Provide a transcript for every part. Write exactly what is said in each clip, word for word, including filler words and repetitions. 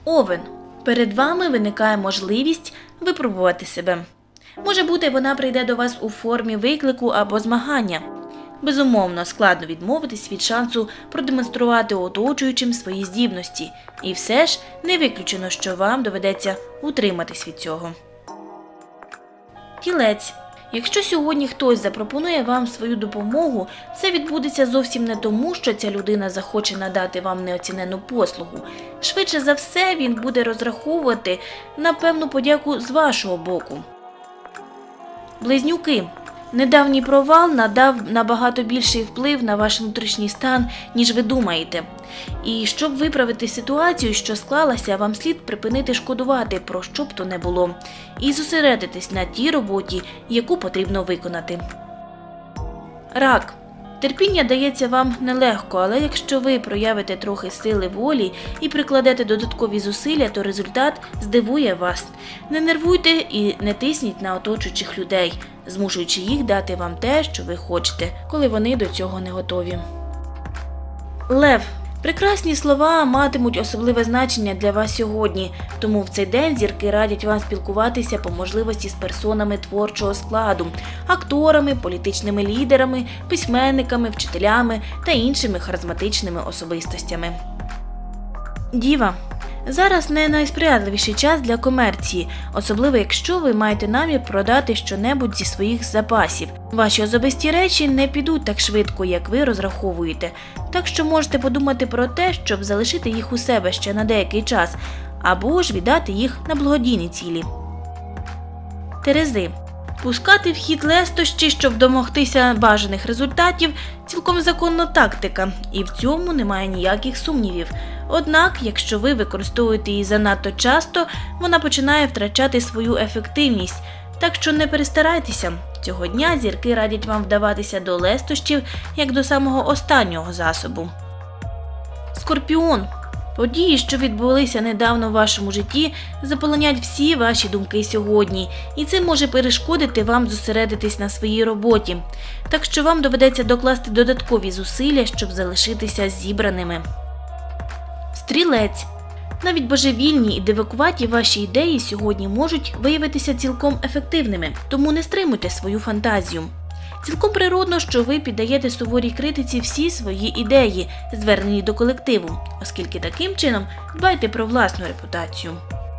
Овен. Перед вами виникає можливість випробувати себе. Може бути, вона прийде до вас у формі виклику або змагання. Безумовно, складно відмовитись від шансу продемонструвати оточуючим свої здібності. І все ж не виключено, що вам доведеться утриматись від цього. Тілець. Якщо сьогодні хтось запропонує вам свою допомогу, це відбудеться зовсім не тому, що ця людина захоче надати вам неоцінену послугу. Швидше за все, він буде розраховувати на певну подяку з вашого боку. Близнюки. Недавній провал надав набагато більший вплив на ваш внутрішній стан, ніж ви думаєте. І щоб виправити ситуацію, що склалася, вам слід припинити шкодувати, про що б то не було, і зосередитись на тій роботі, яку потрібно виконати. Рак. Терпіння дається вам нелегко, але якщо ви проявите трохи сили волі і прикладете додаткові зусилля, то результат здивує вас. Не нервуйте і не тисніть на оточуючих людей, змушуючи їх дати вам те, що ви хочете, коли вони до цього не готові. Лев. Прекрасні слова матимуть особливе значення для вас сьогодні, тому в цей день зірки радять вам спілкуватися по можливості з персонами творчого складу, акторами, політичними лідерами, письменниками, вчителями та іншими харизматичними особистостями. Діва. Зараз не найсприятливіший час для комерції, особливо якщо ви маєте намір продати щонебудь зі своїх запасів. Ваші особисті речі не підуть так швидко, як ви розраховуєте, так що можете подумати про те, щоб залишити їх у себе ще на деякий час, або ж віддати їх на благодійні цілі. Терези. Пускати в хід лестощі, щоб домогтися бажаних результатів – цілком законна тактика, і в цьому немає ніяких сумнівів. Однак, якщо ви використовуєте її занадто часто, вона починає втрачати свою ефективність. Так що не перестарайтеся. Цього дня зірки радять вам вдаватися до лестощів, як до самого останнього засобу. Скорпіон. Події, що відбулися недавно в вашому житті, заполонять всі ваші думки сьогодні, і це може перешкодити вам зосередитись на своїй роботі. Так що вам доведеться докласти додаткові зусилля, щоб залишитися зібраними. Стрілець. Навіть божевільні і дивакуваті ваші ідеї сьогодні можуть виявитися цілком ефективними, тому не стримуйте свою фантазію. Цілком природно, що ви піддаєте суворій критиці всі свої ідеї, звернені до колективу, оскільки таким чином дбайте про власну репутацію.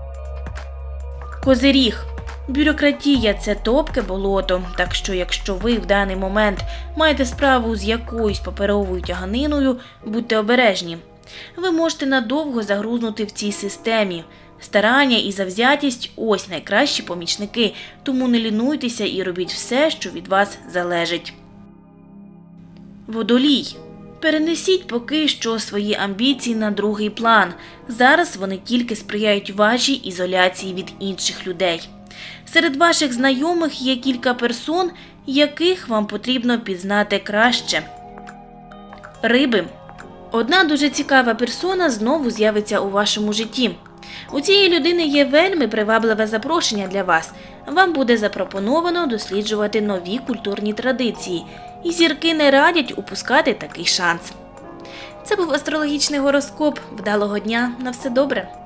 Козиріг. Бюрократія – це топке болото, так що якщо ви в даний момент маєте справу з якоюсь паперовою тяганиною, будьте обережні. Ви можете надовго загрузнути в цій системі. Старання і завзятість – ось найкращі помічники, тому не лінуйтеся і робіть все, що від вас залежить. Водолій. Перенесіть поки що свої амбіції на другий план. Зараз вони тільки сприяють вашій ізоляції від інших людей. Серед ваших знайомих є кілька персон, яких вам потрібно пізнати краще. Риби. Одна дуже цікава персона знову з'явиться у вашому житті. У цієї людини є вельми привабливе запрошення для вас. Вам буде запропоновано досліджувати нові культурні традиції. І зірки не радять упускати такий шанс. Це був астрологічний гороскоп. Вдалого дня. На все добре.